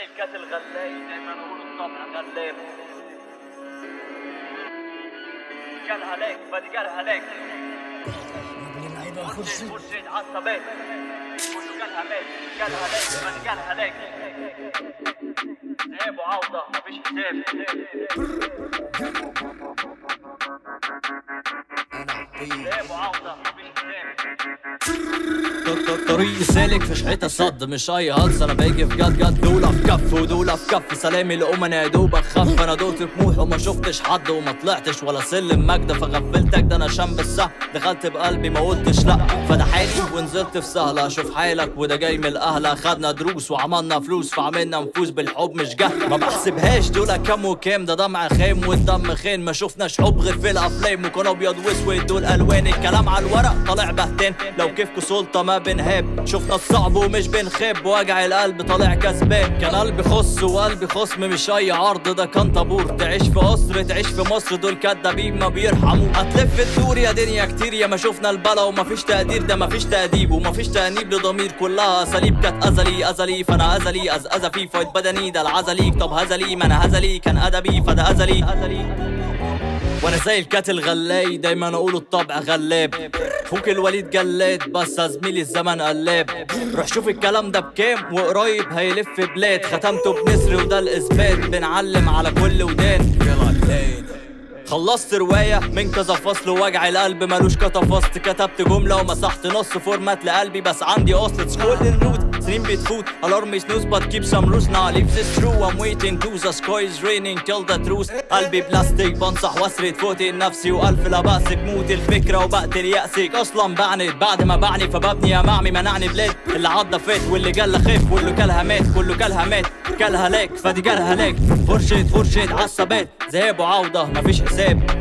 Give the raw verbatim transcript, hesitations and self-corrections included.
الكاتل غلاي دايما نقول الطبع غلاب. قالها ليك بدي قالها ليك مرشد مرشد عالصبات كله قالها ليك قالها ليك بدي قالها ليك ذهاب وعودة مفيش حساب. ذهاب وعودة مفيش حساب. طريقي سالك في شحيتة صد مش اي هلس، انا باجي في جد جد دولة في كف ودولة في كف. سلامي لأمنا يا دوبك خف، انا دوت طموح وما شفتش حد وما طلعتش ولا سلم مجد فغفلتك. ده انا شام بالسهم دخلت بقلبي ما قلتش لا، فده حالي ونزلت في سهلة. شوف حالك وده جاي من الاهل، خدنا دروس وعملنا فلوس فعملنا نفوس بالحب مش جهل. ما بحسبهاش دول كام وكام، ده دمع خام والدم خين. ما شفناش حب غير في الافلام وكان ابيض واسود دول الوان. الكلام على الورق طالع بهتان، لو كيفكوا سلطة ما بنهاب. شفنا الصعب ومش بنخاب، وجع القلب طالع كسبان. كان قلبي خص وقلبي خصم مش اي عرض، ده كان طابور. تعيش في قصر تعيش في مصر، دول كدابين ما بيرحموا. هتلف الدور يا دنيا كتير يا ما شفنا البلا ومفيش تقدير. ده مفيش تأديب ومفيش تأنيب لضمير، كلها اساليب كانت ازلي ازلي. فانا ازلي از أز في فايت بدني ده العزلي. طب هزلي ما انا هزلي كان ادبي فده ازلي ازلي. وانا زي الكاتل غلاي دايما اقول الطبع غلاب. فوق الوليد جلاد بس زميلي الزمن قلاب. روح شوف الكلام ده بكام وقريب هيلف بلاد. ختمته بنسر وده الاثبات، بنعلم على كل ودان. خلصت رواية من كذا فصل ووجع القلب ملوش كتفصت. كتبت جملة ومسحت نص فورمات لقلبي بس عندي اصل كل الروت. سنين بتفوت alarm snooze but keep some rules. now leaves is true I'm waiting to the sky is raining tell the truth. قلبي بلاستيك بنصح واسرد فوتي لنفسي والف لا بأسك. موت الفكرة وبقتل يأسك اصلا بعند بعد ما بعني فببني يا معمي منعني بلاد. اللي عدى فات واللي جالها خاف واللي كلها مات كله كلها مات كلها لاك فدي جالها لاك. فرشد فرشد عالثبات ذهاب وعودة مفيش حساب.